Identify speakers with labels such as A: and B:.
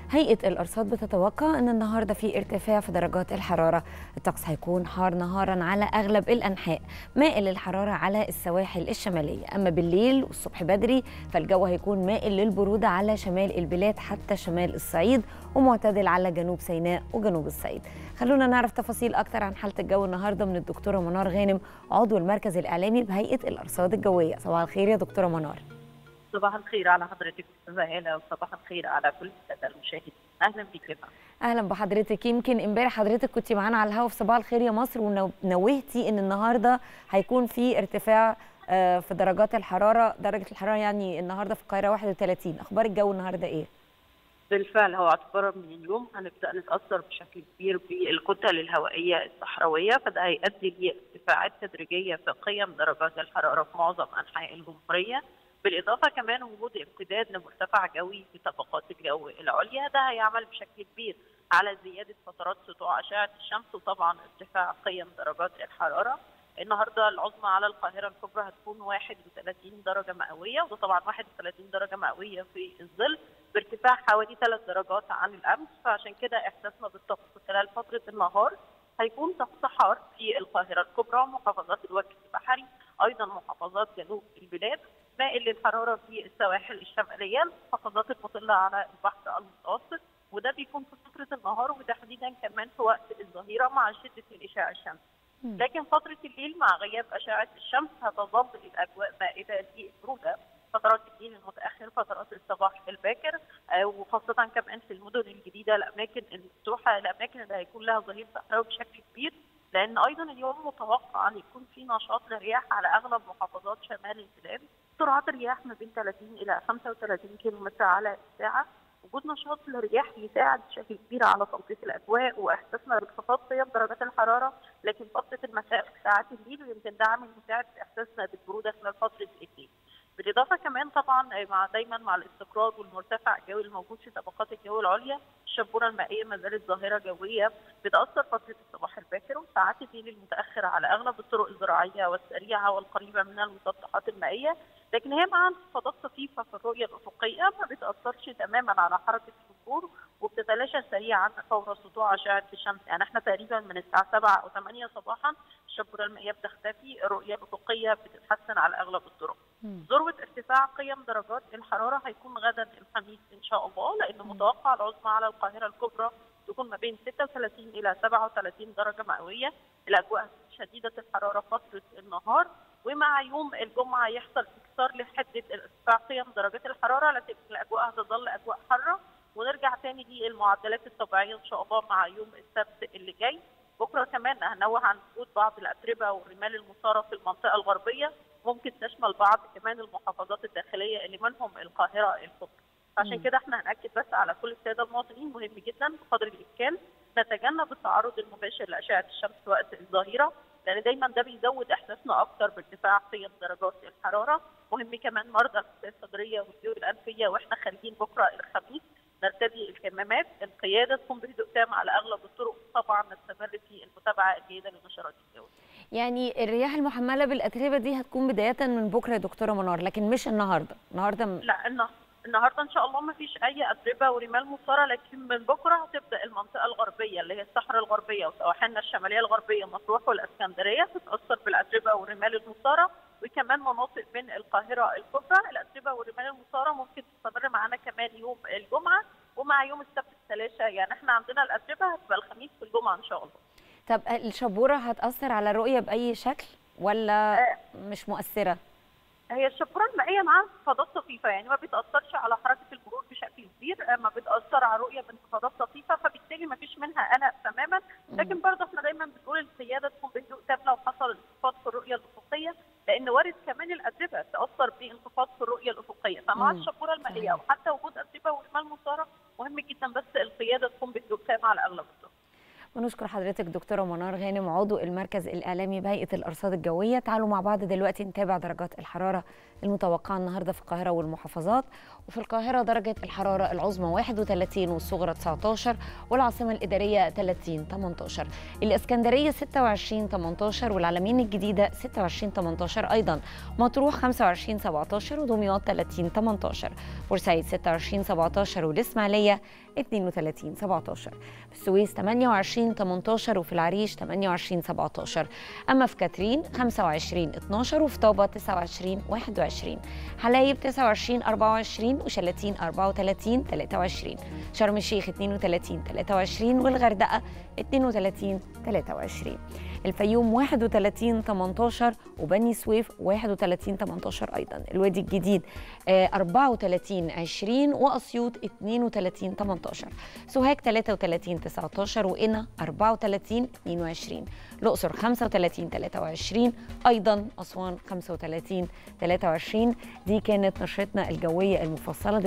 A: هيئة الأرصاد بتتوقع أن النهاردة في ارتفاع في درجات الحرارة. الطقس هيكون حار نهارا على أغلب الأنحاء، مائل الحرارة على السواحل الشمالية. أما بالليل والصبح بدري فالجو هيكون مائل للبرودة على شمال البلاد حتى شمال الصعيد، ومعتدل على جنوب سيناء وجنوب الصعيد. خلونا نعرف تفاصيل أكتر عن حالة الجو النهاردة من الدكتورة منار غانم، عضو المركز الإعلامي بهيئة الأرصاد الجوية. صباح الخير يا دكتورة منار.
B: صباح الخير على حضرتك استاذه هاله، وصباح الخير على كل الساده المشاهدين. اهلا بك يا فندم.
A: اهلا بحضرتك. يمكن امبارح حضرتك كنت معانا على الهواء في صباح الخير يا مصر، ونوهتي ان النهارده هيكون في ارتفاع في درجات الحراره. درجه الحراره يعني النهارده في القاهره 31. اخبار الجو النهارده ايه؟
B: بالفعل هو اعتبارا من اليوم هنبدا نتاثر بشكل كبير بالكتل الهوائيه الصحراويه، فده هيؤدي لارتفاعات تدريجيه في قيم درجات الحراره في معظم انحاء الجمهوريه، بالاضافه كمان وجود امتداد لمرتفع جوي في طبقات الجو العليا. ده هيعمل بشكل كبير على زياده فترات سطوع اشعه الشمس، وطبعا ارتفاع قيم درجات الحراره. النهارده العظمى على القاهره الكبرى هتكون 31 درجه مئويه، وده طبعا 31 درجه مئويه في الظل بارتفاع حوالي 3 درجات عن الامس، فعشان كده احساسنا بالطقس خلال فتره النهار هيكون طقس حار في القاهره الكبرى، محافظات الوجه البحري، ايضا محافظات جنوب البلاد، مائل للحراره في السواحل الشماليه، المحافظات المطله على البحر المتوسط، وده بيكون في فتره النهار وتحديدا كمان في وقت الظهيره مع شده الاشعاع الشمسي. لكن فتره الليل مع غياب اشعه الشمس هتظل الاجواء مائله للبروده، فترات الليل المتاخر، فترات الصباح الباكر، وخاصه كمان في المدن الجديده، الاماكن المفتوحه، الاماكن اللي هيكون لها ظهير صحراوي بشكل كبير، لان ايضا اليوم متوقع ان يكون في نشاط للرياح على اغلب محافظات شمال البلاد. سرعات الرياح ما بين 30 الى 35 كيلومتر على الساعه. وجود نشاط للرياح يساعد بشكل كبير على تلطيف الاجواء واحساسنا بانخفاض قيم درجات الحراره، لكن فتره المساء وساعات الليل يمكن ده عامل مساعد في احساسنا بالبروده خلال فتره الليل. بالاضافه كمان طبعا دايما مع الاستقرار والمرتفع الجوي الموجود في طبقات الجو العليا، الشبوره المائيه ما زالت ظاهره جويه بتاثر فتره الصباح الباكر وساعات الليل المتاخر على اغلب الطرق الزراعيه والسريعه والقريبه من المسطحات المائيه، لكن هي مع انخفاضات طفيفه في الرؤيه الافقيه ما بتاثرش تماما على حركه الصخور، وبتتلاشى سريعا فور سطوع اشعه الشمس. يعني احنا تقريبا من الساعه 7 او 8 صباحا الشبوره المائيه بتختفي، الرؤيه الافقيه بتتحسن على اغلب الطرق. ذروه ارتفاع قيم درجات الحراره هيكون غدا الخميس ان شاء الله، لان متوقع العظمى على القاهره الكبرى تكون ما بين 36 الى 37 درجه مئويه. الاجواء شديده الحراره فتره النهار، ومع يوم الجمعه يحصل اكثار لحده ارتفاع قيم درجات الحراره، لكن الاجواء هتظل اجواء حاره، ونرجع تاني للمعدلات الطبيعيه ان شاء الله مع يوم السبت اللي جاي. بكره كمان هنوه عن وجود بعض الاتربه والرمال المثاره في المنطقه الغربيه، ممكن تشمل بعض كمان المحافظات الداخليه اللي منهم القاهره الكبرى. عشان كده احنا هنأكد بس على كل الساده المواطنين مهم جدا بقدر الامكان نتجنب التعرض المباشر لاشعه الشمس وقت الظهيره، لان دايما ده بيزود احساسنا اكتر بارتفاع قيم درجات الحراره. مهم كمان مرضى الحساسيه الصدريه والجيوب الانفيه واحنا خارجين بكره الخميس نرتدي الكمامات، القياده تكون بهدوء تام على اغلب الطرق، طبعا نستمر في المتابعه الجيده للنشرات الجويه.
A: يعني الرياح المحمله بالاتربه دي هتكون بدايه من بكره يا دكتوره منار، لكن مش النهارده.
B: لا، النهارده ان شاء الله ما فيش اي اتربه ورمال مثاره، لكن من بكره هتبدا المنطقه الغربيه اللي هي الصحراء الغربيه وسواحلنا الشماليه الغربيه مطروح والاسكندريه تتاثر بالاتربه والرمال المثاره، وكمان مناطق من القاهره الكبرى. الاتربه والرمال المثاره ممكن تستمر معانا كمان يوم الجمعه، ومع يوم السبت الثلاثه. يعني احنا عندنا الاتربه هتبقى الخميس والجمعه ان شاء الله.
A: طب الشبوره هتاثر على الرؤيه باي شكل ولا مش مؤثره؟
B: هي الشبوره المائيه معاها انخفاضات طفيفه، يعني ما بتاثرش على حركه المرور بشكل كبير، ما بتاثر على الرؤيه بانخفاضات طفيفه، فبالتالي ما فيش منها قلق تماما. لكن برضه احنا دايما بنقول القياده تكون بهدوء تام لو حصل انخفاض في الرؤيه الافقيه، لان وارد كمان الاتربه تاثر بانخفاض في الرؤيه الافقيه، فمع الشبوره المائيه وحتى وجود اتربه ورمال مثاره مهم جدا بس القياده تكون بهدوء تام على اغلب الطرق.
A: ونشكر حضرتك دكتورة منار غانم، عضو المركز الإعلامي بهيئة الأرصاد الجوية. تعالوا مع بعض دلوقتي نتابع درجات الحرارة المتوقعة النهاردة في القاهرة والمحافظات. وفي القاهرة درجة الحرارة العظمى 31 والصغرى 19، والعاصمة الإدارية 30 18، الإسكندرية 26 18، والعلمين الجديدة 26 18 أيضا، مطروح 25 17، ودمياط 30 18، بورسعيد 26 17، والإسماعيلية 32 17. في السويس 28 18 وفي العريش 28 17. أما في كاترين 25 12 وفي طابة 29 21. حلايب 29 24 وشلاتين 34 23. شرم الشيخ 32 23 والغردقة 32 23. الفيوم 31 18 وبني سويف 31 18 أيضا. الوادي الجديد 34 20 وأسيوط 32 18. سوهاج 33 19 وقنا 34 22. الأقصر 35 23 أيضا. أسوان 35 23. دي كانت نشرتنا الجوية المفصلة.